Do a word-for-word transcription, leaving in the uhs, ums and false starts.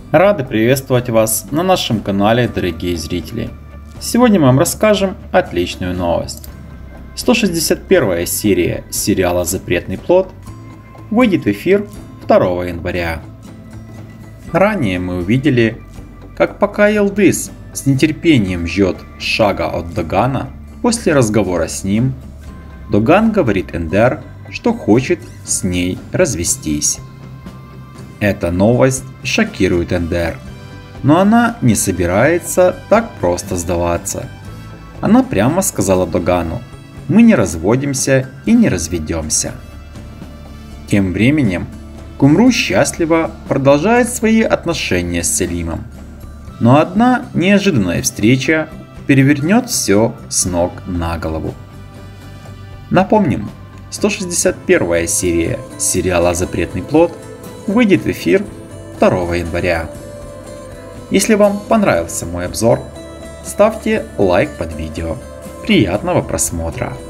Рады приветствовать вас на нашем канале, дорогие зрители. Сегодня мы вам расскажем отличную новость. сто шестьдесят первая серия сериала «Запретный плод» выйдет в эфир второго января. Ранее мы увидели, как пока Йылдыз с нетерпением ждет шага от Догана, после разговора с ним, Доган говорит Эндер, что хочет с ней развестись. Эта новость шокирует Эндер, но она не собирается так просто сдаваться. Она прямо сказала Догану: «Мы не разводимся и не разведемся». Тем временем Кумру счастливо продолжает свои отношения с Селимом, но одна неожиданная встреча перевернет все с ног на голову. Напомним, сто шестьдесят первая серия сериала «Запретный плод» выйдет в эфир второго января. Если вам понравился мой обзор, ставьте лайк под видео. Приятного просмотра!